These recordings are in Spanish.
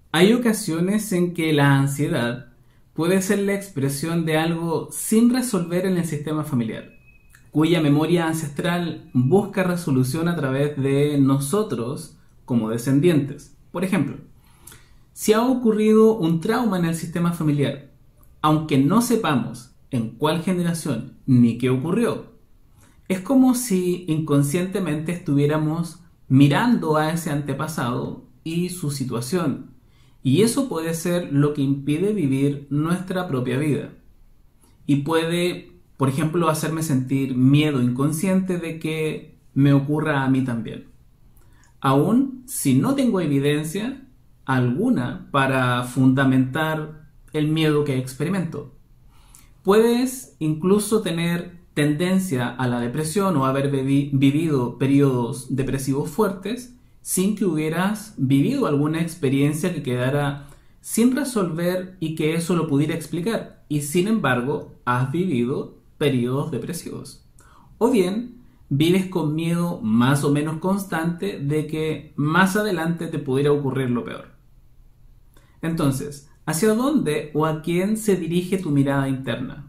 Hay ocasiones en que la ansiedad puede ser la expresión de algo sin resolver en el sistema familiar, cuya memoria ancestral busca resolución a través de nosotros como descendientes. Por ejemplo, si ha ocurrido un trauma en el sistema familiar, aunque no sepamos en cuál generación ni qué ocurrió, es como si inconscientemente estuviéramos mirando a ese antepasado y su situación. Y eso puede ser lo que impide vivir nuestra propia vida. Y puede, por ejemplo, hacerme sentir miedo inconsciente de que me ocurra a mí también. Aún si no tengo evidencia alguna para fundamentar el miedo que experimento. Puedes incluso tener tendencia a la depresión o haber vivido periodos depresivos fuertes sin que hubieras vivido alguna experiencia que quedara sin resolver y que eso lo pudiera explicar. Y sin embargo, has vivido periodos depresivos. O bien, vives con miedo más o menos constante de que más adelante te pudiera ocurrir lo peor. Entonces, ¿hacia dónde o a quién se dirige tu mirada interna?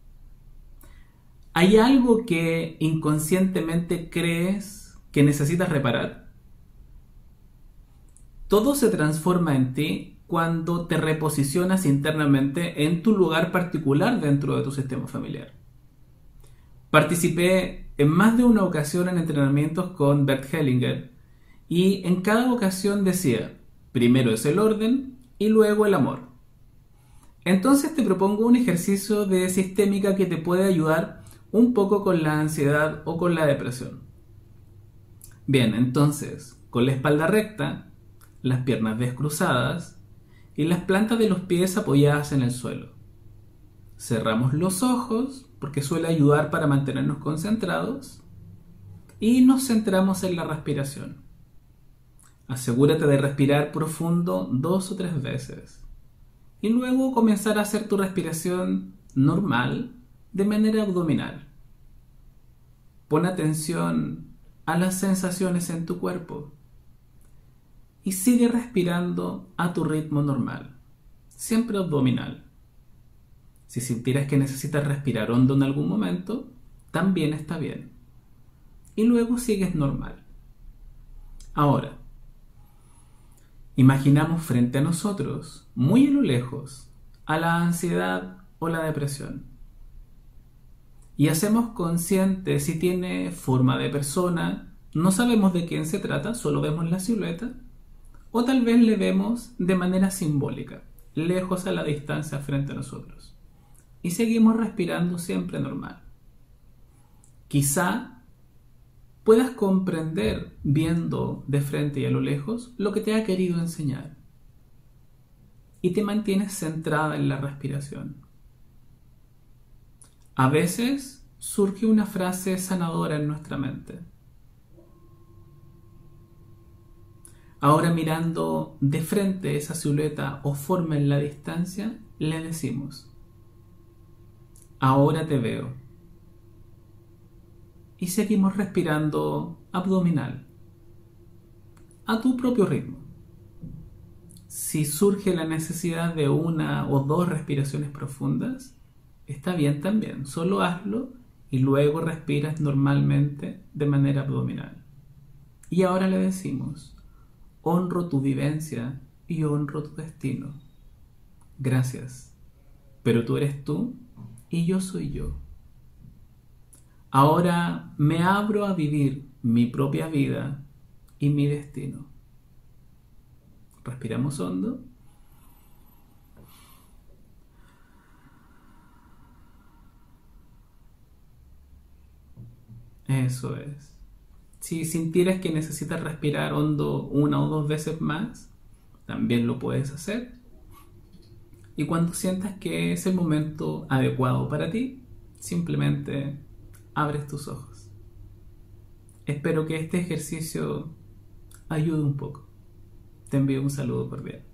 ¿Hay algo que inconscientemente crees que necesitas reparar? Todo se transforma en ti cuando te reposicionas internamente en tu lugar particular dentro de tu sistema familiar. Participé en más de una ocasión en entrenamientos con Bert Hellinger y en cada ocasión decía, primero es el orden y luego el amor. Entonces te propongo un ejercicio de sistémica que te puede ayudar un poco con la ansiedad o con la depresión. Bien, entonces, con la espalda recta, las piernas descruzadas y las plantas de los pies apoyadas en el suelo. Cerramos los ojos porque suele ayudar para mantenernos concentrados y nos centramos en la respiración. Asegúrate de respirar profundo 2 o 3 veces y luego comenzar a hacer tu respiración normal de manera abdominal. Pon atención a las sensaciones en tu cuerpo y sigue respirando a tu ritmo normal, siempre abdominal. Si sintieras que necesitas respirar hondo en algún momento, también está bien. Y luego sigues normal. Ahora, imaginamos frente a nosotros, muy a lo lejos, a la ansiedad o la depresión. Y hacemos consciente si tiene forma de persona, no sabemos de quién se trata, solo vemos la silueta, o tal vez le vemos de manera simbólica, lejos a la distancia frente a nosotros. Y seguimos respirando siempre normal. Quizá puedas comprender, viendo de frente y a lo lejos, lo que te ha querido enseñar. Y te mantienes centrada en la respiración. A veces surge una frase sanadora en nuestra mente. Ahora, mirando de frente esa silueta o forma en la distancia, le decimos: ahora te veo. Y seguimos respirando abdominal, a tu propio ritmo. Si surge la necesidad de 1 o 2 respiraciones profundas, está bien también, solo hazlo y luego respiras normalmente de manera abdominal. Y ahora le decimos: honro tu vivencia y honro tu destino. Gracias, pero tú eres tú y yo soy yo. Ahora me abro a vivir mi propia vida y mi destino. Respiramos hondo. Eso es. Si sintieras que necesitas respirar hondo 1 o 2 veces más, también lo puedes hacer. Y cuando sientas que es el momento adecuado para ti, simplemente abres tus ojos. Espero que este ejercicio ayude un poco. Te envío un saludo cordial.